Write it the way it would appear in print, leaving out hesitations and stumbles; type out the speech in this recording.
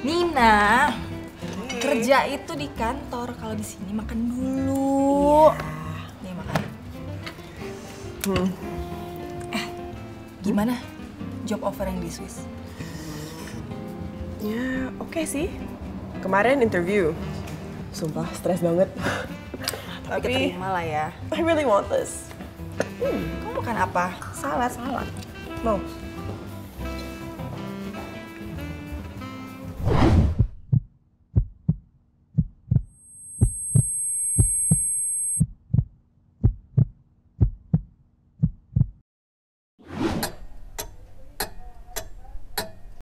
Nina, kerja itu di kantor, kalau di sini makan dulu. Nih makan. Gimana job offer yang di Swiss? Ya, oke sih. Kemarin interview. Sumpah, stres banget. Tapi keterima lah ya. I really want this. Kamu makan apa? Salad? Mau?